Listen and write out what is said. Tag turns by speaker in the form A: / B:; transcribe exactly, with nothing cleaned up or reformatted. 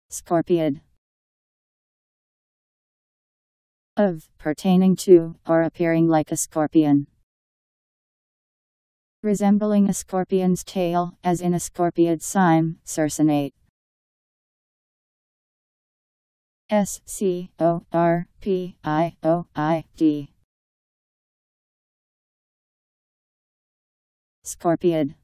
A: Scorpioid. Of, pertaining to, or appearing like a scorpion. Resembling a scorpion's tail, as in a scorpioid cyme, cercinate. S C O R P I O I D. Scorpioid.